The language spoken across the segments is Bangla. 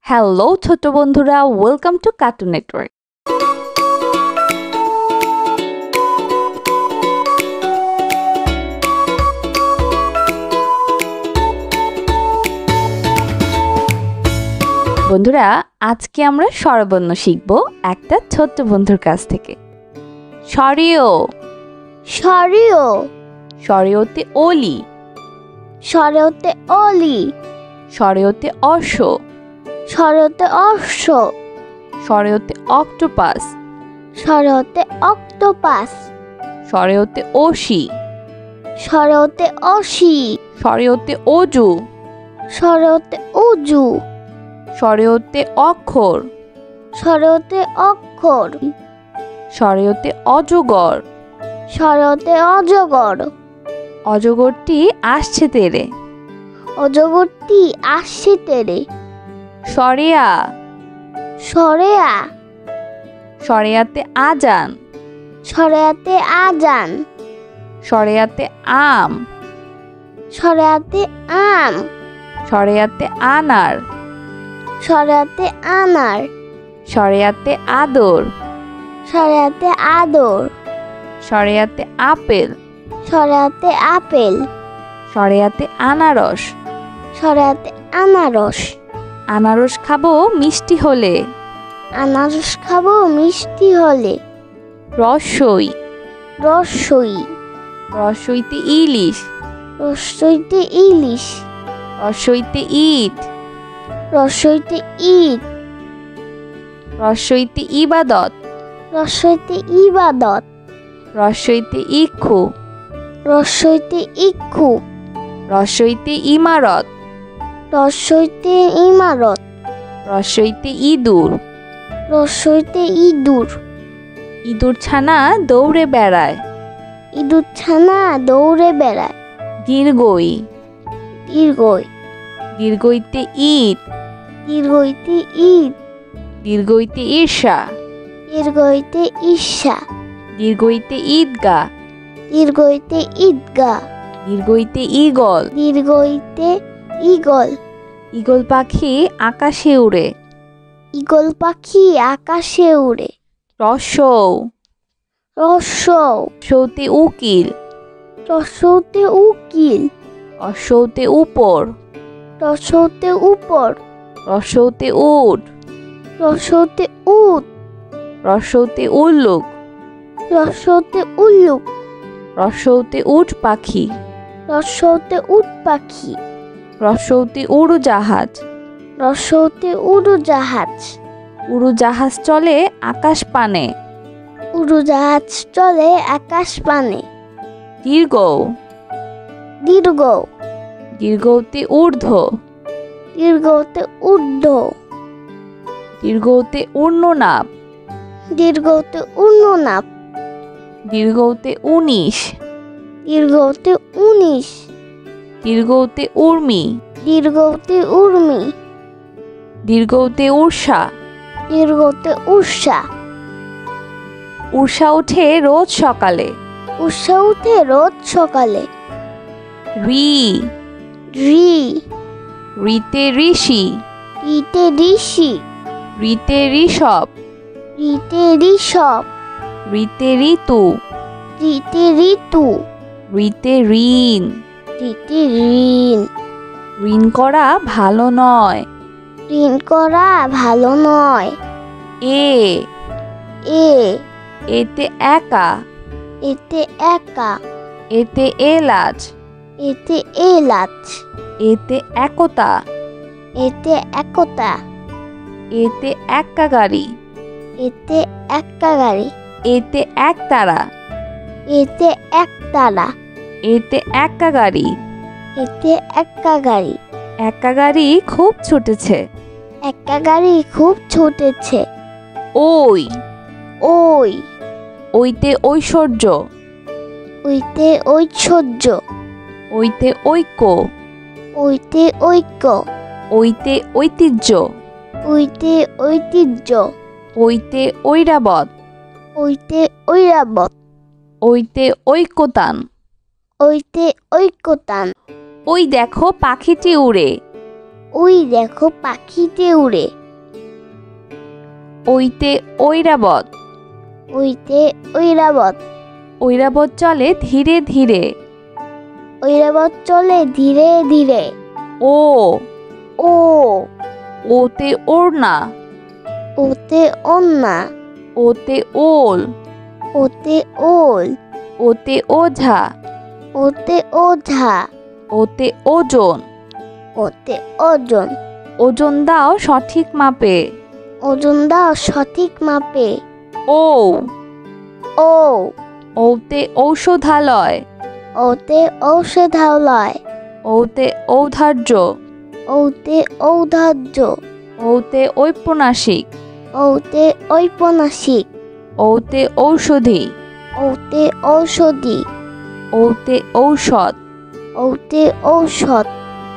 হ্যালো ছোট বন্ধুরা, ওয়েলকাম টু কার্টুন নেটওয়ার্ক। বন্ধুরা, আজকে আমরা স্বরবর্ণ শিখব একটা ছোট্ট বন্ধুর কাছ থেকে। সরিও সরিও সরেওতে ওলি, সরেওতে অলি, সরেওতে অশ্ব, সরেওতে অশ্ব, সরেওতে অক্টোপাস, সরেওতে অক্টোপাস, সরেওতে ওশি, সরেওতে অসি, সরেওতে অজু, সরেওতে উজু, সরেওতে অক্ষর, সরেওতে অক্ষর, সরেওতে অজগর। সরেওতে অজগর। অজগরটি আসছে তেরে। অজগরটি আসছে তেরে। সরেয়া সরেয়া সরেয়াতে আজান, সরেয়াতে আজান, সরেয়াতে আম, সরেয়াতে আম, সরেয়াতে আনার, সরেয়াতে আনার, সরেয়াতে আদর, সরেয়াতে আদর, সরেয়াতে আপেল, সরেয়াতে আপেল, সরেয়াতে আনারস। সরেয়াতে আনারস। আনারস খাবো মিষ্টি হলে। আনারস খাবো মিষ্টি হলে। রসই রসই রসইতে ইলিশ, রসইতে ইলিশ, রসইতে ইট, রসইতে ইট, রসইতে ইবাদত, রসইতে ইবাদত, রসইতে ইক্ষু, রসইতে ইক্ষু, রসইতে ইমারত, রসইতে ইমারত, রসইতে ইঁদুর, রসইতে ইঁদুর, ইঁদুর ছানা দৌড়ে বেড়ায়। ইঁদুর ছানা দৌড়ে বেড়ায়। দীর্ঘই দীর্ঘই দীর্ঘইতে ইট, দীর্ঘইতে ইট, দীর্ঘইতে ঈর্ষা, দীর্ঘইতে ঈর্ষা, দীর্ঘইতে ঈদগা, দীর্ঘইতে ঈদগা, দীর্ঘইতে ঈগল। দীর্ঘইতে ঈগল। ঈগল পাখি আকাশে উড়ে। ঈগল পাখি আকাশে উড়ে। রসৌ রসৌ রসৌতে উকিল, রসৌতে উকিল, রসৌতে উপর, রসৌতে উপর, রসৌতে উট, রসৌতে উট, রসৌতে উল্লুক, রসৌতে উল্লুক, রসৌতে উট পাখি, রসৌতে উট পাখি, রসৌতে উড়োজাহাজ। রসৌতে উড়োজাহাজ। উড়োজাহাজ চলে আকাশ পানে। উড়োজাহাজ চলে আকাশ পানে। দীর্ঘ দীর্ঘ দীর্ঘতে ঊর্ধ্ব, দীর্ঘতে ঊর্ধ্ব, দীর্ঘতে ঊর্ধ্বনাভ, দীর্ঘতে ঊর্ধ্বনাভ, দীর্ঘতে ১৯, দীর্ঘতে ১৯, দীর্ঘতে উর্মি, দীর্ঘতে উর্মি, দীর্ঘতে ঊর্ষা। দীর্ঘতে উষা। ঊষা ওঠে রোজ সকালে। উষা উঠে রোজ সকালে। রি রি রিতে ঋষি, রিতে ঋষি, রিতে ঋষভ, রিতে ঋষভ, রিতে ঋতু, রিতে ঋতু, রিতে ঋণ। রিতে ঋণ। ঋণ করা ভালো নয়। ঋণ করা ভালো নয়। এ এ এতে একা, এতে একা, এতে এলাচ, এতে এলাচ, এতে একতা, এতে একতা, এতে এক্কা গাড়ি, এতে এক্কা গাড়ি, এতে একতারা, এতে একতারা, এতে এক্কা গাড়ি। এতে এক্কা গাড়ি। এক্কা গাড়ি খুব ছুটেছে। এক্কা গাড়ি খুব ছুটেছে। ওই ওই ওইতে ঐশ্বর্য, ওইতে ঐশ্বর্য, ওইতে ঐক্য, ওইতে ঐক্য, ওইতে ঐতিহ্য, ওইতে ঐতিহ্য, ওইতে ঐরাবত, ওইতে ঐরাবত, ওইতে ঐক্যতান। ওইতে ঐক্যতান। ওই দেখো পাখিটি উড়ে। ওই দেখো পাখিতে উড়ে। ওইতে ঐরাবত। ওইতে ঐরাবত। ঐরাবত চলে ধীরে ধীরে। ঐরাবত চলে ধীরে ধীরে। ও ও ওতে ওড়না। ওতে ওন্না। ওতে ওল। ওতে ওল। ওতে ওঝা। ওতে ওঝা। ওতে ওজন। ওতে ওজন। ওজন দাও সঠিক মাপে। ওজন দাও সঠিক মাপে। ও ও ওতে ঔষধালয়। ওতে ঔষধালয়। ওতে ঔদার্য। ওতে ঔদার্য। ওতে ঔপন্যাসিক। ওতে ঔপন্যাসিক। ওতে ঔষধি। ওতে ঔষধি। ওতে ঔষধ। ওতে ঔষধ।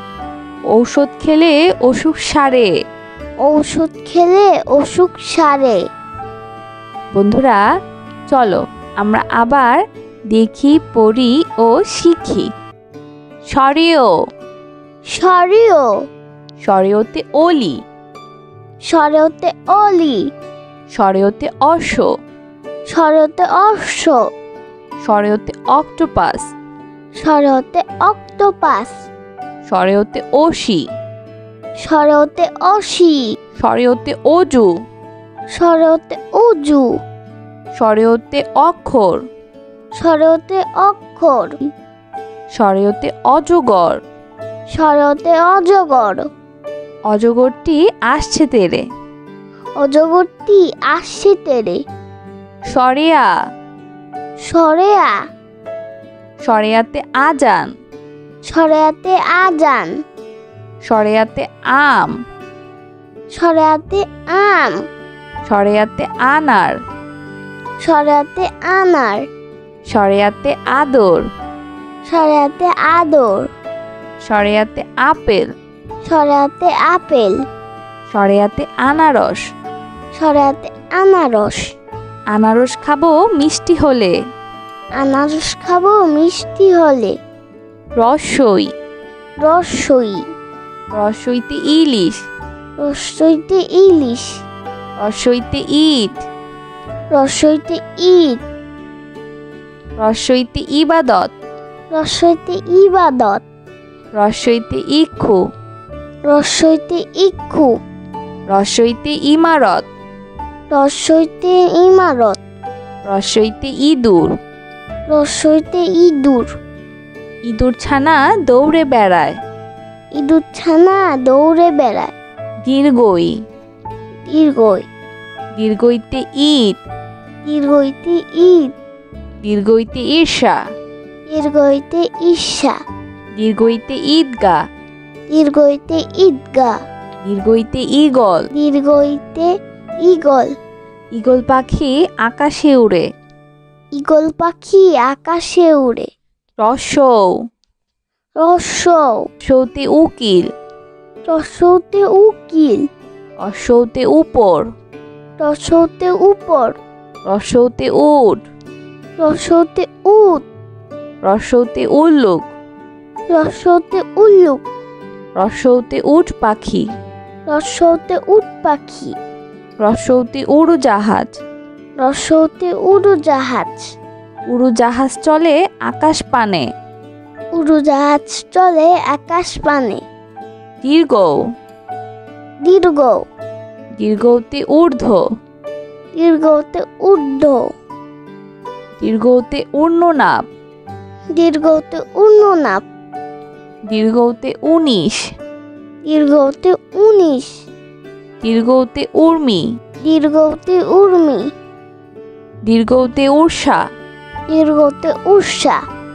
ঔষধ খেলে অসুখ সারে। ঔষধ খেলে অসুখ সারে। বন্ধুরা চলো আমরা আবার দেখি, পড়ি ও শিখি। সরেও। সরেও। সরেওতে অলি। সরেওতে অলি। সরেওতে অশ্ব। সরেওতে অশ্ব। সরেওতে অক্টোপাস। সরেওতে অক্টোপাস। সরেওতে অসি। সরেওতে অসি। সরেওতে অজু। সরেওতে উজু। সরেওতে অক্ষর। সরেওতে অক্ষর। সরেওতে অজগর। সরেওতে অজগর। অজগরটি আসছে তেরে। অজগরটি আসছে তেরে। সরেয়া। সরেয়া। সরেয়াতে আজান। সরেয়াতে আজান। সরেয়াতে আম। সরেয়াতে আম। সরেয়াতে আনার। সরেয়াতে আনার। সরেয়াতে আদর। সরেয়াতে আদর। সরেয়াতে আপেল। সরেয়াতে আপেল। সরেয়াতে আনারস। সরেয়াতে আনারস। আনারস খাবো মিষ্টি হলে। আনারস খাবো মিষ্টি হলে। রসই। রসই। রসইতে ইলিশ। রসইতে ইলিশ। রসইতে ইট। রসইতে ইট। রসইতে ইবাদত। রসইতে ইবাদত। রসইতে ইক্ষু। রসইতে ইক্ষু। রসইতে ইমারত। রসইতে ইমারত। রসইতে ইঁদুর। রসইতে ইঁদুর। ইঁদুর ছানা দৌড়ে বেড়ায়। ইঁদুর ছানা দৌড়ে বেড়ায়। দীর্ঘই। দীর্ঘই। দীর্ঘইতে ইট। দীর্ঘইতে ইট। দীর্ঘইতে ঈর্ষা। দীর্ঘইতে ঈর্ষা। দীর্ঘইতে ঈদগা। দীর্ঘইতে ঈদগা। দীর্ঘইতে ঈগল। দীর্ঘইতে ঈগল। ঈগল পাখি আকাশে উড়ে। ঈগল পাখি আকাশে উড়ে। রসৌ। রসৌ। রসৌতে উকিল। রসৌতে উকিল। রসৌতে উপর। রসৌতে উপর। রসৌতে উট। রসৌতে উট। রসৌতে উল্লুক। রসৌতে উল্লুক। রসৌতে উট পাখি। রসৌতে উট পাখি। রসৌতে উড়োজাহাজ। রসৌতে উড়োজাহাজ। উড়োজাহাজ চলে আকাশ পানে। উড়োজাহাজ চলে আকাশ পানে। দীর্ঘ। দীর্ঘ। দীর্ঘতে ঊর্ধ্ব। দীর্ঘতে ঊর্ধ্ব। দীর্ঘতে ঊর্ধ্বনাভ। দীর্ঘতে ঊর্ধ্বনাভ। দীর্ঘতে ১৯। দীর্ঘতে ১৯। দীর্ঘতে উর্মি। দীর্ঘতে উর্মি। দীর্ঘতে ঊর্ষা। দীর্ঘতে উষা।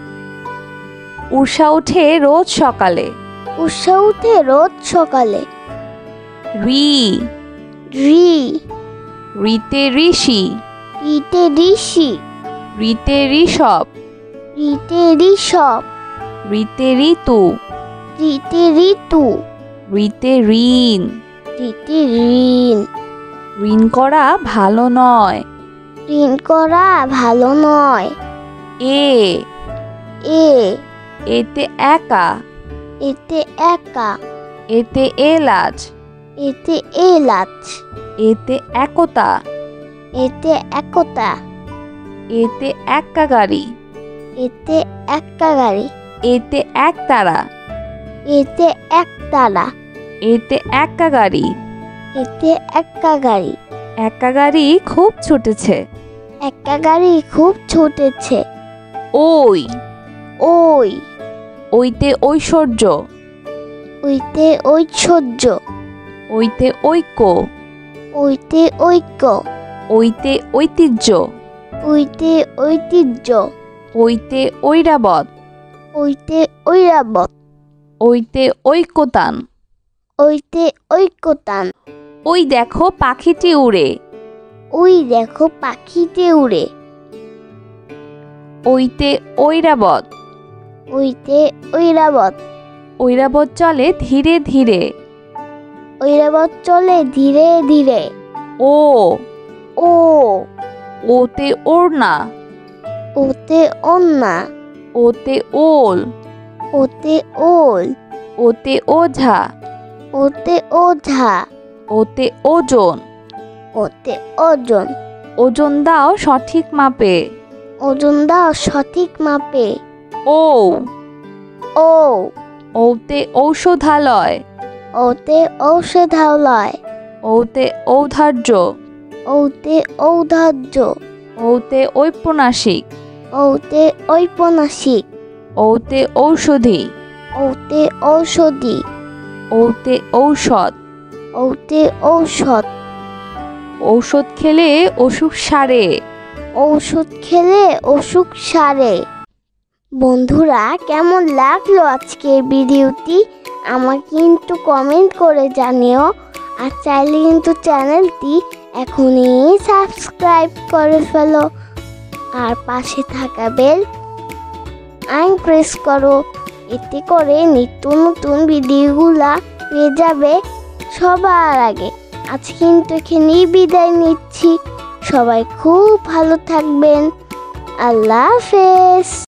ঊষা ওঠে রোজ সকালে। উষা উঠে রোজ সকালে। রি। রি। রিতে ঋষি। রিতে ঋষি। রিতে ঋষভ। রিতে ঋষভ। রিতে ঋতু। রিতে ঋতু। রিতে ঋণ। রিতে ঋণ। ঋণ করা ভালো নয়। ঋণ করা ভালো নয়। এ। এ। এতে একা। এতে একা। এতে এলাচ। এতে এলাচ। এতে একতা। এতে একতা। এতে এক্কাগাড়ি। এতে এক্কাগাড়ি। এতে একতারা। এতে একতারা। এতে এক্কাগাড়ি। এতে এক্কাগাড়ি। এক্কাগাড়ি খুব ছুটেছে। এক্কাগাড়ি খুব ছুটেছে। ওই। ওই। ওইতে ঐশ্বর্য। ওইতে ঐশ্বর্য। ওইতে ঐক্য। ওইতে ঐক্য। ওইতে ঐতিহ্য। ওইতে ঐতিহ্য। ওইতে ঐরাবত। ওইতে ঐরাবত। ওইতে ঐকতান। ওইতে ঐকতান। ওই দেখো পাখিটি উড়ে। ওই দেখো পাখিতে উড়ে। ওইতে ঐরাবত। ওইতে ঐরাবত। ঐরাবত চলে ধীরে ধীরে। ঐরাবত চলে ধীরে ধীরে। ও। ও। ওতে ওড়না। ওতে ওন্না। ওতে ওল। ওতে ওল। ওতে ওঝা। ওতে ওঝা। ওতে ওজন। ওতে ওজন। ওজন দাও সঠিক মাপে। ওজন দাও সঠিক মাপে। ও। ও। ওতে ঔষধালয়। ওতে ঔষধালয়। ওতে ঔদার্য। ওতে ঔদার্য। ওতে ঔপন্যাসিক। ওতে ঔপন্যাসিক। ওতে ঔষধি। ওতে ঔষধি। ওতে ঔষধ। ওতে ঔষধ। ঔষধ খেলে অসুখ সারে। ঔষধ খেলে অসুখ সারে। বন্ধুরা, কেমন লাগলো আজকের ভিডিওটি আমাকে কিন্তু কমেন্ট করে জানিও। আর চাইলে কিন্তু চ্যানেলটি এখনই সাবস্ক্রাইব করে ফেলো। আর পাশে থাকা বেল আইকন প্রেস করো। এতে করে নিত্য নতুন ভিডিওগুলা পেয়ে যাবে সবার আগে। আজ কিন্তু এখানেই বিদায় নিচ্ছি। সবাই খুব ভালো থাকবেন। আল্লাহ হাফেজ।